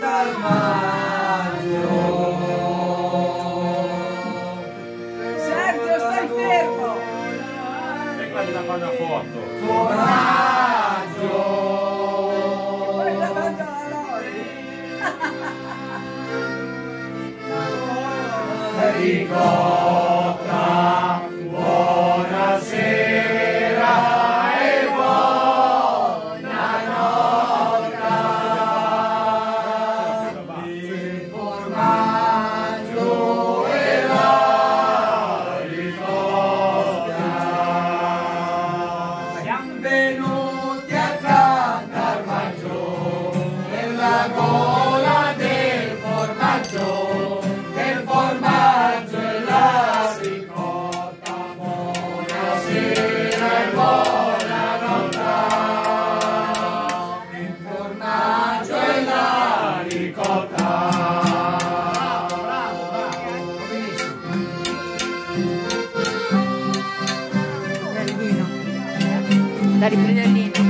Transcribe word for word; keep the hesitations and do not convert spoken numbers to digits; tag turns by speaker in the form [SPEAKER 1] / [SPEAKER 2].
[SPEAKER 1] Sergio, stai fermo!
[SPEAKER 2] E quelli da fare una foto.
[SPEAKER 1] Formaggio! Poi davanti alla Lori!
[SPEAKER 3] Ricotta, buonasera e buona notte. Il formaggio e la ricotta. Siamo venuti accanto al maggio, nella gola del formaggio, del formaggio e la ricotta. Buonasera e buonanotte. Il formaggio e la ricotta. Bravo, bravo, benissimo.
[SPEAKER 4] Dai, riprende il lino.